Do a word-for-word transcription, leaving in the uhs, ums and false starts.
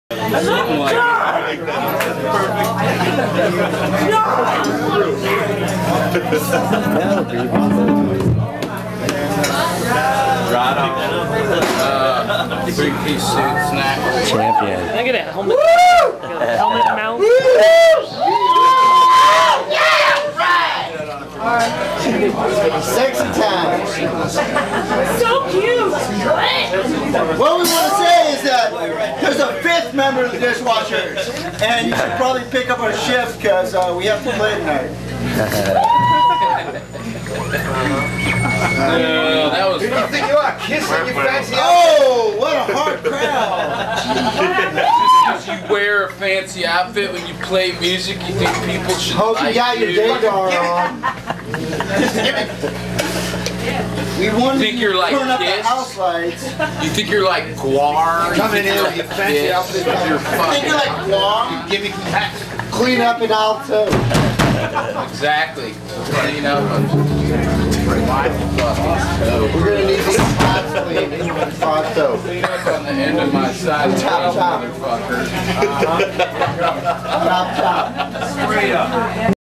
Something like right on. Uh, three piece suit snack. Champion. Can I get a helmet? Get a helmet mount? Sexy time. So cute. What we want to say is that there's a fifth member of the Dishwashers, and you should probably pick up our shift because uh, we have to play tonight. Uh, that was. Who do you think you are? Kissing your fancy outfit? Oh, what a hard crowd! You wear a fancy outfit when you play music. You think people should Hope like you got your you. Daydar on. We wanted Think you're to like turn up the Kiss? house lights. You think you're like Guar? Coming in with your fancy Kiss? outfit. You're I think you're fucking. like Guam. Give me that. Clean up in alto. Exactly. Clean up. We're gonna need these spots cleaned. Alto. Clean up on the end of my side. Chop, chop. Motherfucker. Chop, chop.